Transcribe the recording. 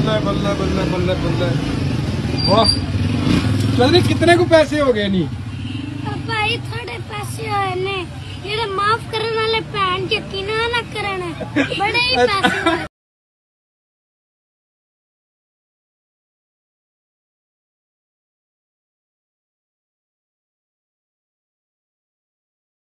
बल्ले बल्ले बल्ले बल्ले बल्ले वाह चौधरी कितने को पैसे हो गए नी भाई थोड़े पैसे होए ने जेड़े माफ करने वाले भैन यकीन ना करन बड़े ही पैसे